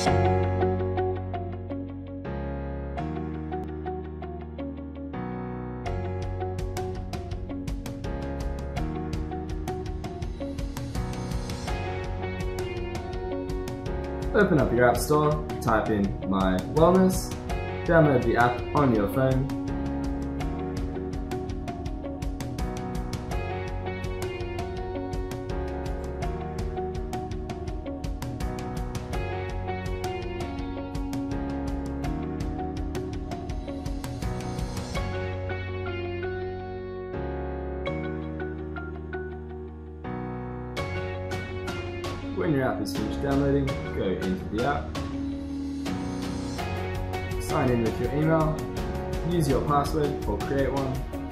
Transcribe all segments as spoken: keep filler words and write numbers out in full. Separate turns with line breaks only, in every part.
Open up your app store, type in MyWellness, download the app on your phone. When your app is finished downloading, go into the app, sign in with your email, use your password or create one,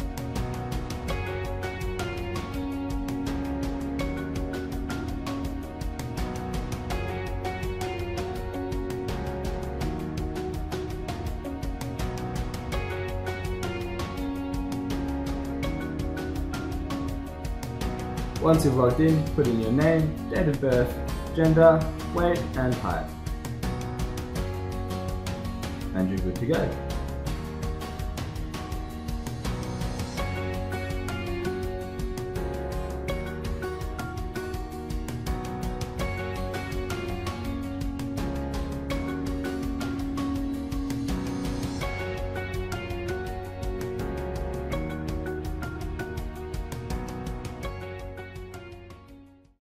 once you've logged in, put in your name, date of birth, gender, weight and height. And you're good to go.